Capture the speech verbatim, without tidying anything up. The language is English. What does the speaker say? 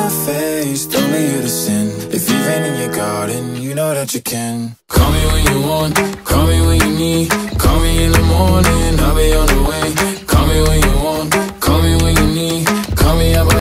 face, tell me you're the sin. If you've rain in your garden, you know that you can. Call me when you want,